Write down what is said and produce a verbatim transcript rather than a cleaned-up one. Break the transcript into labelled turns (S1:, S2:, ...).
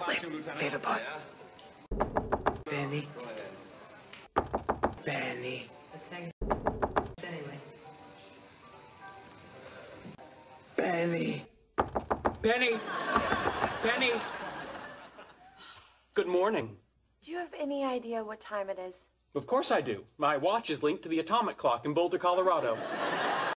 S1: Wait, favorite part. Benny. Benny.
S2: Anyway.
S1: Benny.
S3: Penny! Penny! Good morning.
S4: Do you have any idea what time it is?
S3: Of course I do. My watch is linked to the atomic clock in Boulder, Colorado.